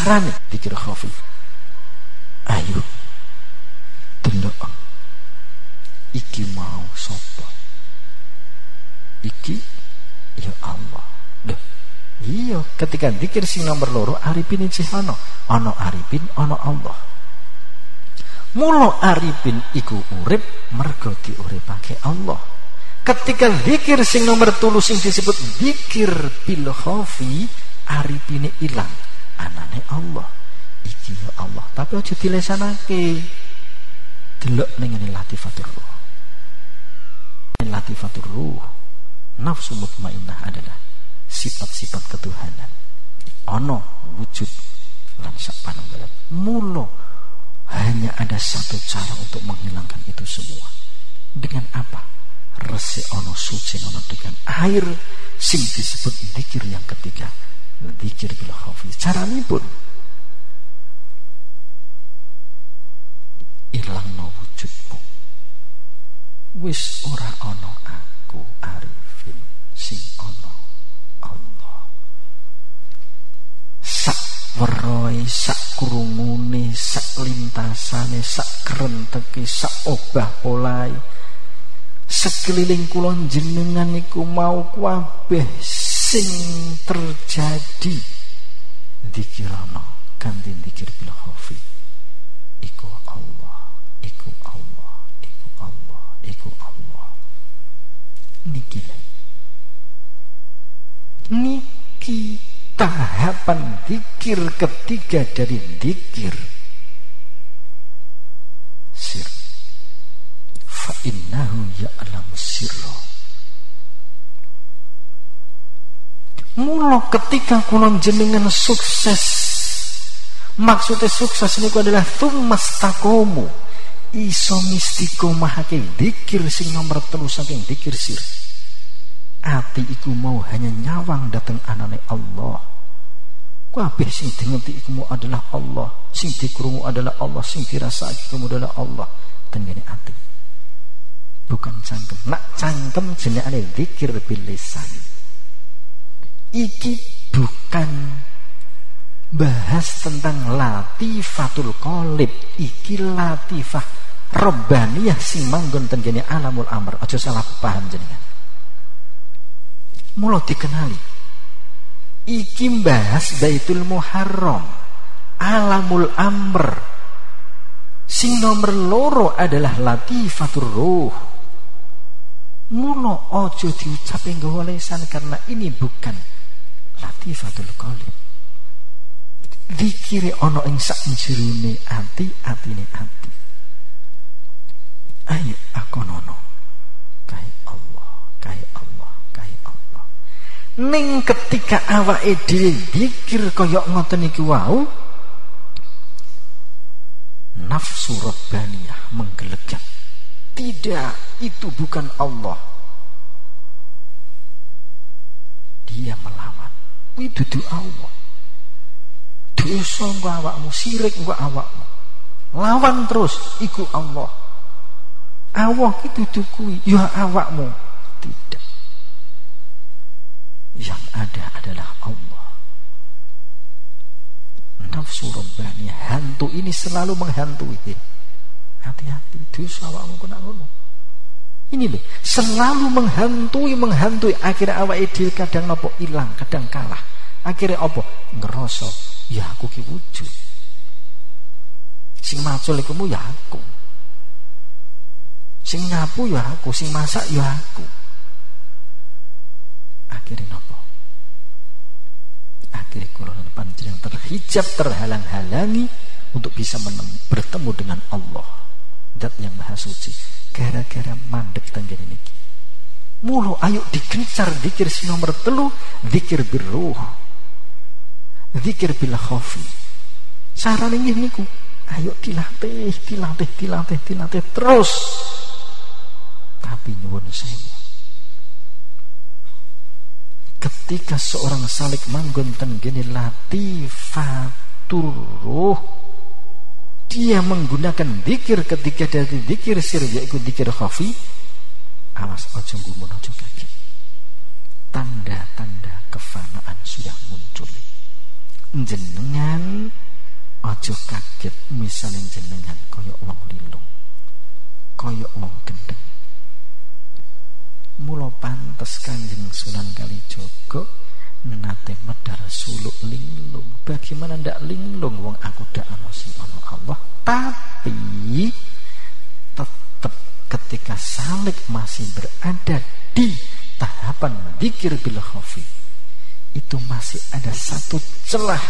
carane zikir khafi. Ayo delok iki mau sapa? Iki ya Allah. Duh, iya, ketika zikir sing nomor loro arifin isih ana arifin, ana Allah. Mula arifin iku urip mergo diuripake Allah. Ketika zikir sing nomor 3 sing disebut zikir bil khafi, arifine ilang, anane Allah. Iki ya Allah, tapi aja dilesanake. Delok ning ngene latifatur ruh. Latifatur ruh, nafsu mutmainnah adalah sifat-sifat ketuhanan. Ono wujud lan sak panunggalan. Mula hanya ada satu cara untuk menghilangkan itu semua. Dengan apa? Resik ono suci ono dengan air sing disebut zikir yang ketiga, zikir bil khafi. Caranipun ilangno wujudmu. Wis ora ana aku arifin, sing ana Allah. Sak weroe, sak krungune, sak lintasane, sak krenteke, sak obah olahe, sekeliling kula jenengan iku mau kabeh sing terjadi dikirana kanthi zikir bil khafi. Iku Allah, iku Allah, iku Allah, iku Allah. Niki tahapan zikir ketiga dari zikir sir. Fa innahu ya'lamu sirra. Mula ketika kula jenengan sukses, maksudnya sukses niku adalah tsumastaqomu, iso istiqomahake zikir sing nomor 3 saking zikir sir. Ati iku mau hanya nyawang dateng anane Allah. Kabeh sing dingeti iku mau adalah Allah, sing dikrungu adalah Allah, sing dirasake iku adalah Allah. Tengene ati. Bukan cangkem. Nak cangkem jenenge zikir bil lisan. Iki bukan bahas tentang latifatul qalib. Iki latifah rabbaniyah sing manggon tengene alamul amr. Aja salah paham jenengan. Mula dikenali. Iki bahas Baitul Muharram, alamul amr. Sing nomor 2 adalah latifatur ruh. Mula aja diucape nggawa lisan karena ini bukan latifatul qalib. Zikire ana ing sak jerone ati, atine ati. Ayo akonono kae Allah, kae Allah, kae Allah. Ning ketika awake dhewe zikir kaya ngoten iki wau, nafsu rabbaniyah menggelegar. Tidak, itu bukan Allah. Dia melawan. Kuwi dudu Allah. Dosa engko awakmu, sirik engko awakmu. Lawan terus, iku Allah. Allah ki dudu kuwi, ya awakmu. Tidak. Yang ada adalah Allah. Nafsu rabbaniyah, hantu ini selalu menghantui. Hati-hati, dosa awakmu kena ngono. Ini loh, selalu menghantui. Akhirnya awake dhewe kadang napa ilang, kadang kalah. Akhirnya apa? Ngerasa, ya aku ki wujud. Sing macul iku ya aku. Sing nyapu ya aku, sing masak ya aku. Akhirnya napa? Akhirnya kula panjenengan terhijab, terhalang-halangi untuk bisa bertemu dengan Allah, Zat yang Maha Suci, gara-gara mandek tenggene niki. Mula ayo digencar zikir sing nomor 3, zikir birruh, zikir bil khafi. Carane niku, ayo dilatih terus. Tapi nyuwun sewu, ketika seorang salik manggon tenggene latifatur ruh, dia menggunakan zikir ketika dari zikir sir yaitu zikir khafi, awas ojo gumun, ojo kaget. Tanda-tanda kefanaan sudah muncul. jenengan aja kaget misalnya jenengan kaya wong lilung, kaya wong gendeng. Mula pantes Kanjeng Sunan Kalijaga nate medhar suluk linglung. Bagaimana ndak linglung wong aku dak ana sing ana Allah. Tapi tetap ketika salik masih berada di tahapan dzikir bil khafi, itu masih ada satu celah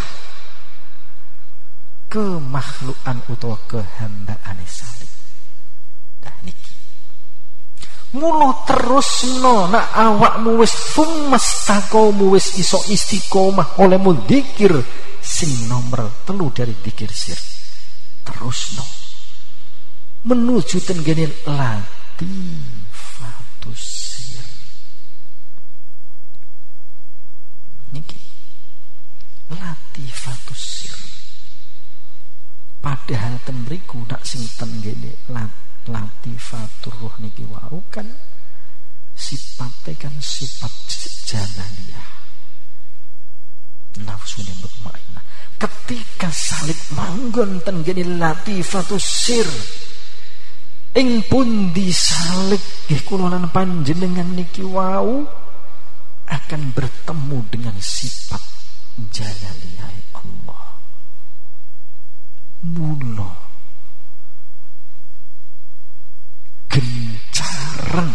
kemakhlukan utawa kehambaan salik. Nah niki mula terusno nak awakmu wis fumastaqamu wis iso istiqomah oleh dzikir sing nomor 3 dari dzikir sir. Terusno menuju tenggene latifatus sir. Niki latifatus sir. Padahal temriku nak sing tenggene latifatur ruh niki wau kan sifatnya kan sifat janaliyah, nafsu yang mutmainnah. Ketika salik manggon tenggene latifatus sir, ing pundi salik nggih kula lan panjenengan niki wau akan bertemu dengan sifat janaliyah Allah. Mula gencaran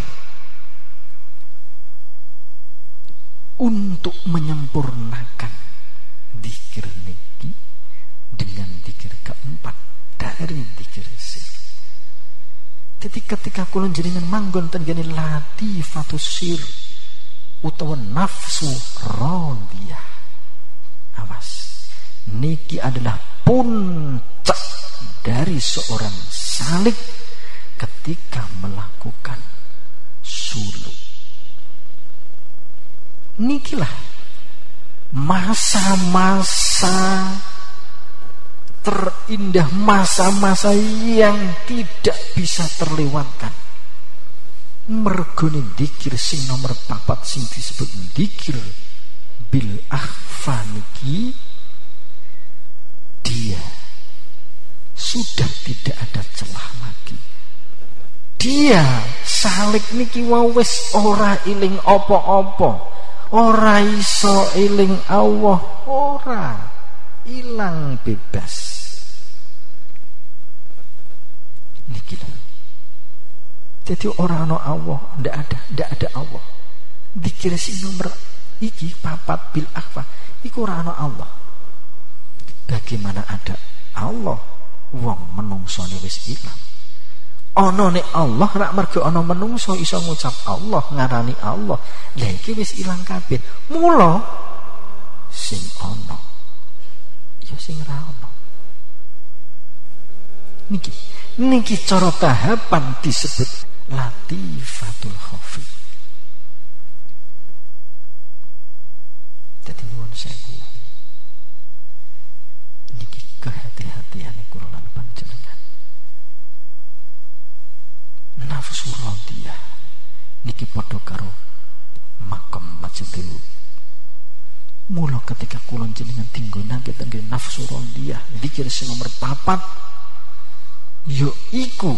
untuk menyempurnakan dzikir niki dengan dzikir keempat dari dzikir sir. Jadi ketika kula jenengan manggon tenggene latifatus sir utawa nafsu radiyah, awas niki adalah puncak dari seorang salik ketika melakukan suluk. Nikilah masa-masa terindah, masa-masa yang tidak bisa terlewatkan. Mergone dzikir sing nomor 4 sing disebut dzikir bil akhfa niki, dia sudah tidak ada celah lagi. Dia salik niki wis ora iling apa-apa, ora iso iling Allah, ora ilang bebas. Niki lho. Jadi ora ana Allah, ndak ada Allah. Dzikir sing nomor iki 4 bil akhfa iku ora ana Allah. Bagaimana ada Allah wong menungsone wis ilang? Ana nek Allah rak mergo ana menungso iso ngucap Allah, ngarani Allah. Lah iki wis ilang kabeh. Mula sing ana ya sing ra ana. Niki cara tahapan disebut latifatul khafi. Dadi nuwun sewu. Niki kehati-hatiane kula lan panjenengan. Nafsu radiyah niki padha karo makom majidul. Mula ketika kula jenengan tinggonake tenggen nafsu radiyah dzikir sing nomor 4 yo iku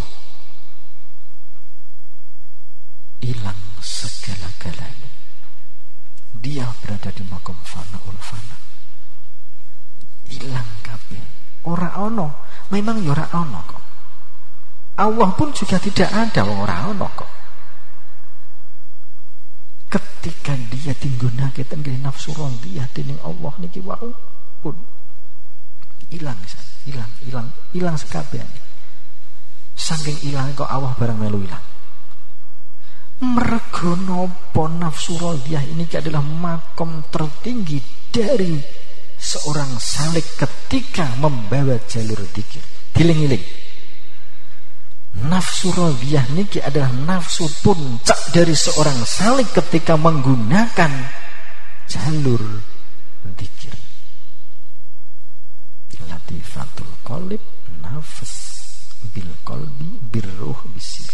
hilang segala-galanya. Dia berada di makom fanaul fana. Hilang kabeh. Ora ono, memang ya ora ono kok. Allah pun juga tidak ada, ora ono kok. Ketika dia tinggonake tenggene nafsu radiyah dening Allah niki wau pun hilang sekabehane. Saking ilang kok Allah barang melu ilang. Mergo napa nafsu radiyah ini adalah makom tertinggi dari seorang salik ketika membawa jalur dzikir. Diling-iling. Nafsu radiyah niki adalah nafsu puncak dari seorang salik ketika menggunakan jalur dzikir. Latifatul qalb nafs bil qalbi birruh bisir.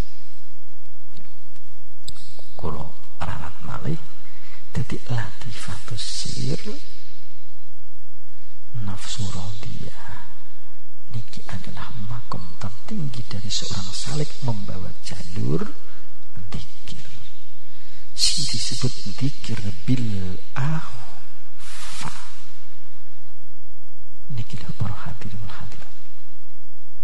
Kulo ralat malih dadi latifatus sir nafsu radiyah. Niki adalah makom tertinggi dari seorang salik membawa jalur dzikir. Si disebut dzikir bil ahfa. Niki para hadirin wal hadirat.